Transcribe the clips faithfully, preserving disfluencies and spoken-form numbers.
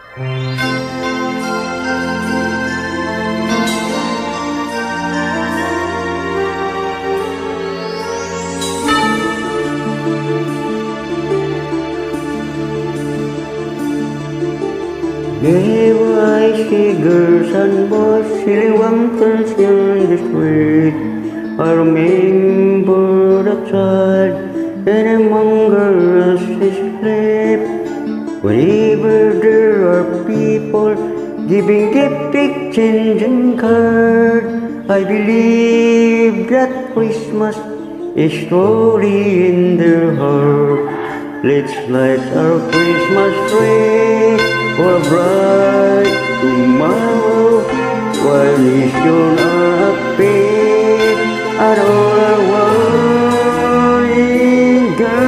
Whenever I see girls and boys selling lanterns in the street, I remember the child and among girls is sleep. Whenever there are people giving gift exchanging card, I believe that Christmas is truly in their heart. Let's light our Christmas tree for a bright tomorrow, while nations are happy and all are one in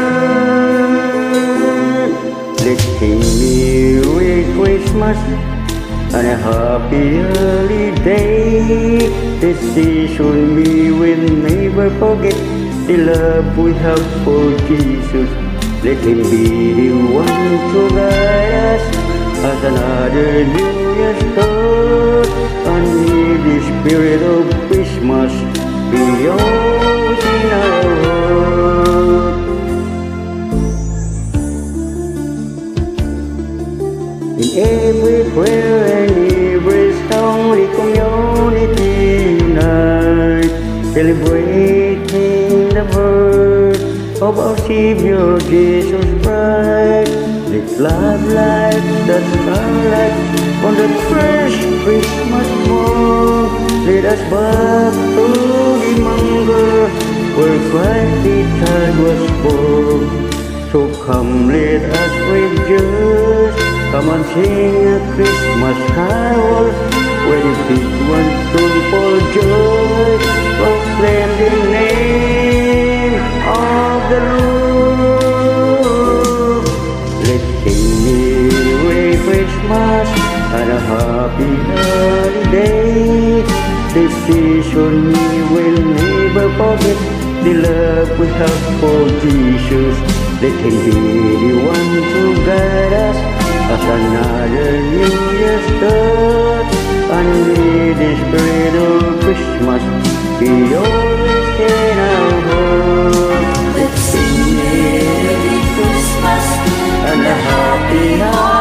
God. Let's sing Merry Christmas and a happy holiday. This season we will never forget the love we have for Jesus. Let him be the one to guide us as another New Year starts, and may the spirit of Christmas be yours in our heart. In every prayer and every song, the community unite, celebrating the birth of our Savior Jesus Christ. Let's love like that starlight on the first Christmas morn. Lead us back to the manger where Christ the child was born. So come, let us rejoice, come and sing a Christmas carol, where the big ones tune for joy, proclaim the name of the Lord. Let's sing Merry Christmas and a happy holiday. This season we will never forget the love we have for Jesus. Let him be the one to guide us as another New Year starts, and may the spirit of Christmas be always in our hearts. Let's sing Merry Christmas and a happy holiday.